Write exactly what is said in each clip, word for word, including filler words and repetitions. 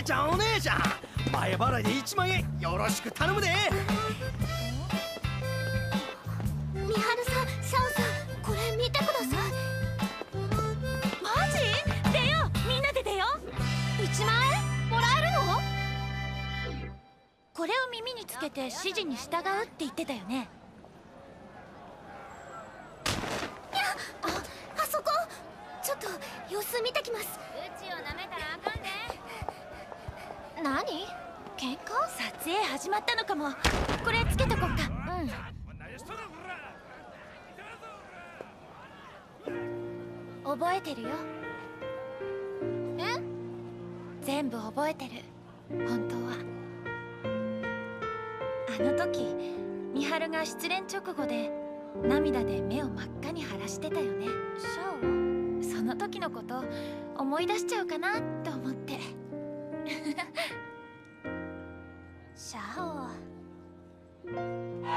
ちゃんお姉ちゃん、前払いでいちまんえんよろしく頼むで。 みはるさん、シャオさん、これ見てください。 マジ？出よう、みんなで出よう。 いちまんえんもらえるの？ これを耳につけて指示に従うって言ってたよね。 いや、あ、あそこちょっと様子見てきます。 うちを舐めたらあかんで。 何？喧嘩？ 撮影始まったのかも。これつけとこっか。うん。覚えてるよ。 え？ 全部覚えてる。本当は。あの時美晴が失恋直後で涙で目を真っ赤に晴らしてたよね。 シャオ？ その時のこと思い出しちゃうかなと思って。 シャオ。 あ、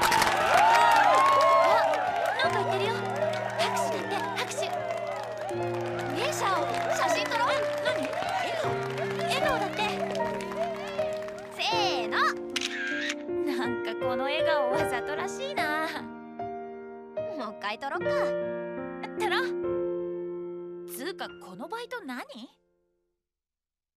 なんか言ってるよ。拍手だって、拍手。 ねえシャオ、写真撮ろう。 何？笑顔？笑顔だって。 せーの。 なんかこの笑顔わざとらしいな。 もう一回撮ろっか。 撮ろう。つうかこのバイト何？